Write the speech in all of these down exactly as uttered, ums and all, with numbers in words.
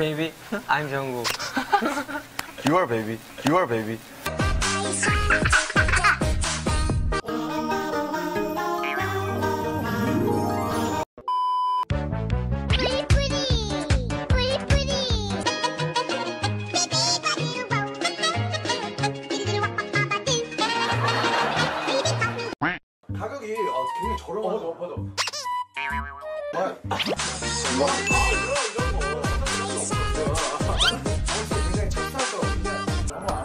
baby. I'm Jungkook. You are baby. You are baby. 가격이 어, 굉장히 저렴하죠. 어, 맞아, 맞아. 아, 굉장히 찹쌀스러운데 너무 안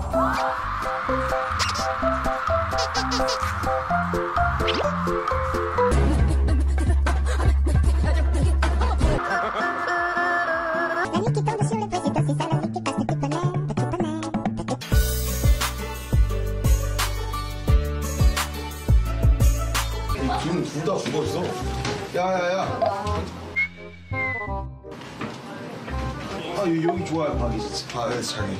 지금 둘 다 죽어있어. 야야야. 아 여기 좋아요. 박이 박에서 자기.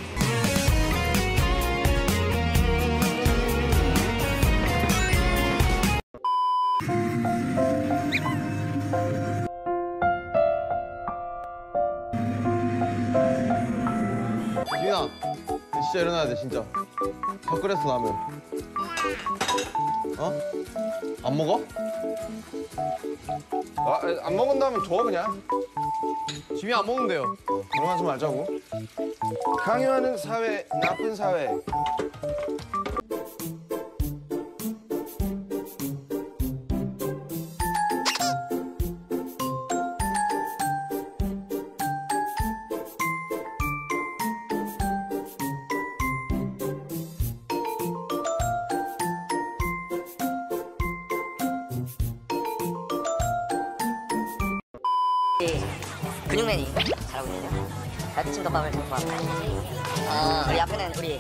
지민아, 진짜 일어나야 돼 진짜. 더 끓였어 라면. 어? 안 먹어? 아, 안 먹는다면 줘 그냥. 지민이 안 먹는데요. 그럼 하지 말자고. 강요하는 사회, 나쁜 사회. 근육맨이 잘하고 있네요. 갈비찜덮밥을 좀 좋아합니다. 어, 우리 앞에는 우리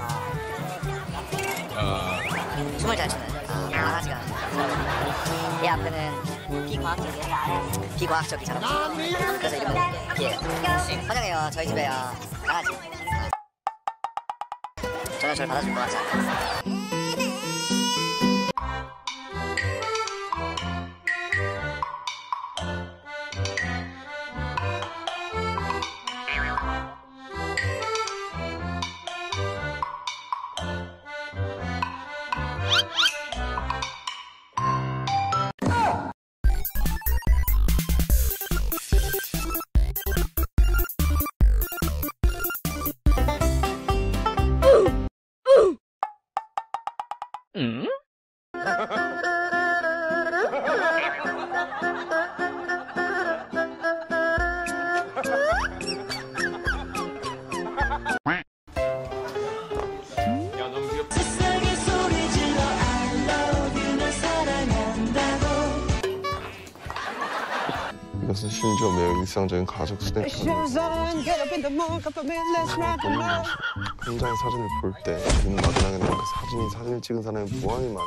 어, 춤을 잘 추는 어, 강아지가 이 앞에는 비과학적이에요. 비과학적이 잘하고 그래서 이름은 비예요. 환영해요. 저희 집에 어, 강아지. 전혀 저를 받아줄 것 같지 않아요. 응? 이것은 심지어 매우 일상적인 가족 스냅 사진입니다. 현장의 사진을 볼 때 지금 마지막에는 그 사진이 사진을 찍은 사람의 무한히 많은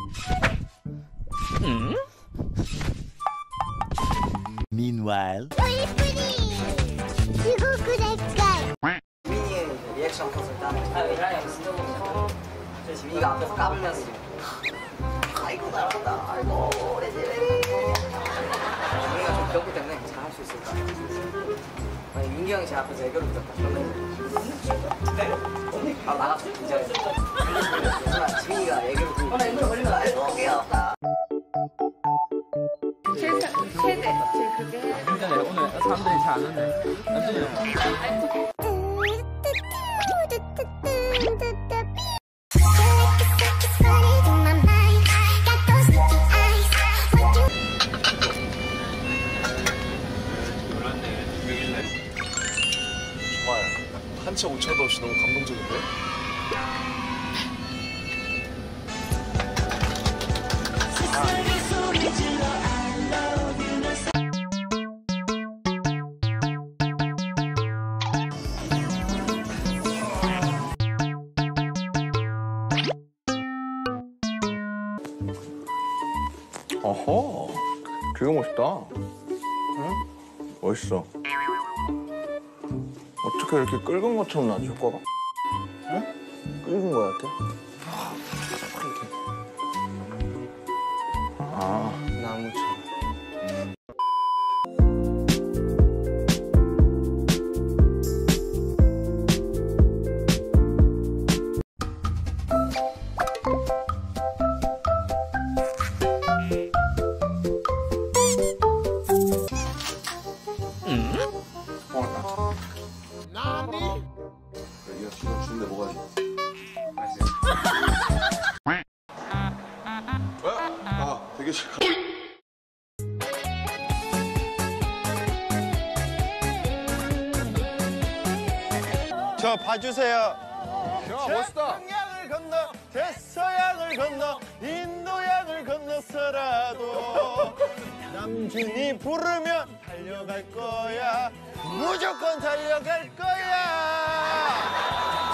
응? Meanwhile. 지민이의 리액션 컷을 따는 지민이가 앞에서 까불면서 아이고 잘한다. 아이고 오래지네. 지민이가 좀 귀엽기 때문에 잘 할 수 있을 것 같아요. 만약 민기 형이 제 앞에서 애교를 부렸다 그러면 바로 나가서 이제 지민이가 애교를 부르고 아이고 귀엽다. 최대, 최대, 제일 크게 해. 근데 오늘 사람들이 잘 안 오네. 남준이 형. 좋아요. 한 채 오차도 없이 너무 감동적인데? 어허, 되게 멋있다. 응? 멋있어. 어떻게 이렇게 끓은 것처럼 나지, 효과가? 응? 끓인 거 같아? 이렇게. 아, 나무처럼. 아, 되게 싫어. 저 봐주세요. 야, 멋있다. 태평양을 건너 대서양을 건너 인도양을 건너서라도 남준이 부르면 달려갈 거야. 무조건 달려갈 거야.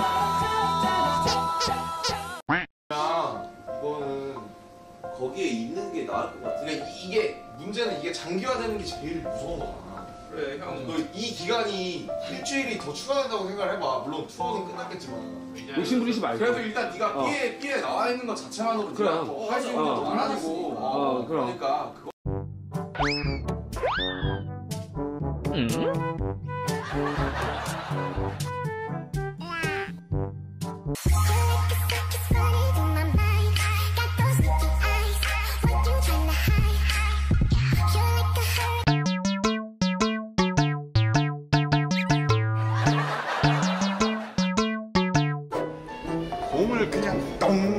이거는 거기에 있는 게 나을 것 같아. 그러니까 이게 문제는 이게 장기화되는 게 제일 무서운 거잖아. 그래, 형. 너 이 기간이 일주일이 더 추가된다고 생각을 해봐. 물론 투어는 끝났겠지만. 욕심 부리지 말고. 그래도 일단 네가 어. B에 B에 나와 있는 것 자체만으로 그래. 네가 더 할 수 있는 것도 어. 많아지고. 어, 어, 그럼. 그러니까 그거. 곰을 그냥 똥.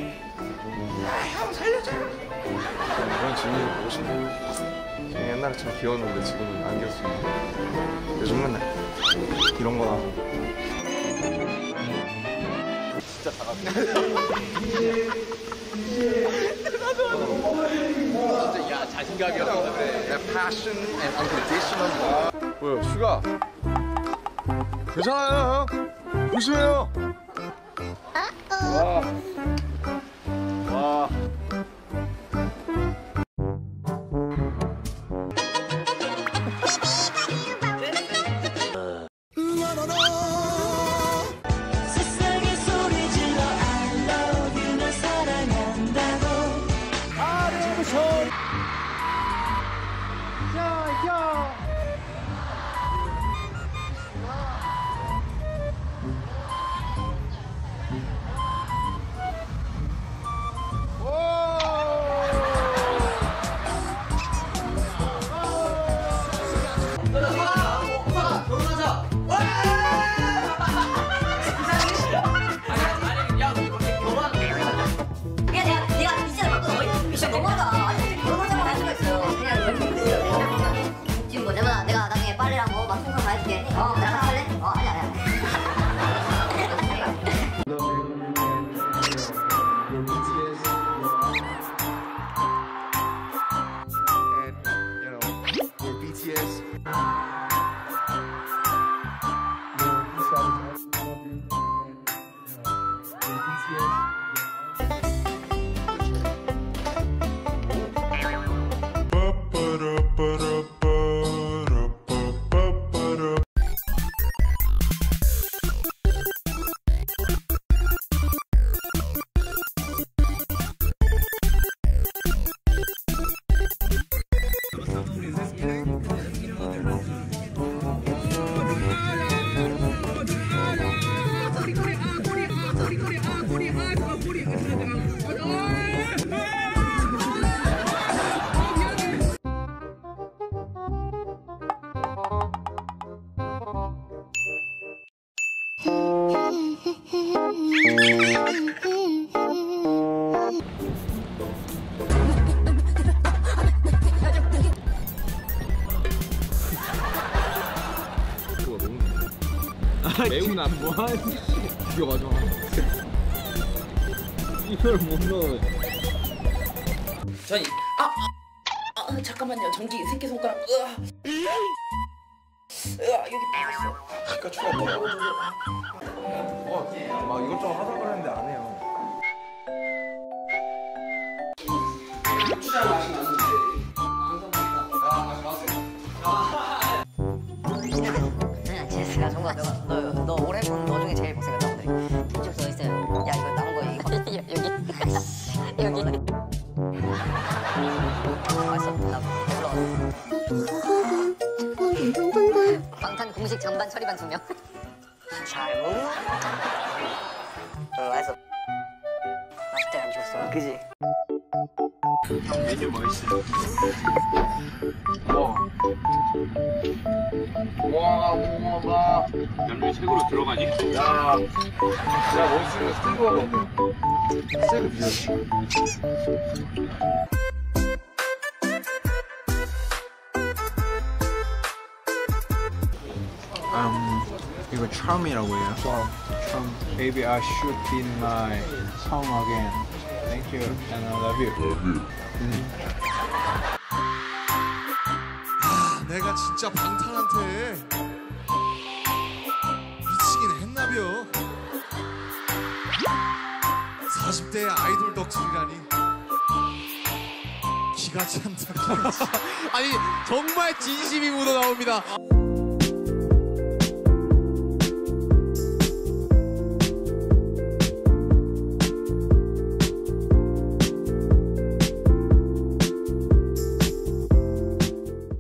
형 살려줘. 그런 지민이 보고 싶네. 지민이 옛날에 참 귀여웠는데 지금은 안 귀엽습니다. 요즘 맨날 이런 거나. 진짜 작았네. 야 자신감이 없는데. Passion and unconditional. 뭐야 슈가? 괜찮아요 형. 조심해요. 와. 와. 세상에 소리 질러 I love you 널 사랑한다고 아름 소리. 야, 야. 그냥 내가 내가 미션을 바꿔 너희 미션 너무하다. 아니 결혼하자고 할 수가 있어요. 그냥 여기 지금 뭐냐면 내가 나중에 빨래랑 뭐 청소 다 해줄게. 어 나랑 같이 할래? 어 아니 아니. 매운 안 뭐하니? 이거 맞아. 이걸 못 넣어. 저희 아, 아, 아 잠깐만요. 전기 새끼 손가락. 으아. 으아 여기 빠졌어. 아까 추웠다. 어, 막 이것저것 하자 그랬는데 안 해요. 제스가 정말 너너 너 올해 본 너 중에 제일 못생겼다 오늘. 이쪽 써 있어요. 야 이거 남은 거 이거 여기 여기. 맛있어. 나 불러. 방탄 공식 장반 처리반 두 명. 잘 먹어. 어 맛있어. 맛있다 안 줬어. 그지? 메뉴 뭐 있어요? 와. 와, 우와. 양념이 최고로 들어가니? 야, 야 멋있는 거 스테이크가 먹어. 스테이크 비벼. 음, 이거 charm이라고 해요. charm. Baby, I should be my home again. Thank you and I love you. 내가 진짜 방탄한테 미치긴 했나벼. 사십 대의 아이돌 덕질이라니 기가 찬다. 아니 정말 진심이 묻어나옵니다.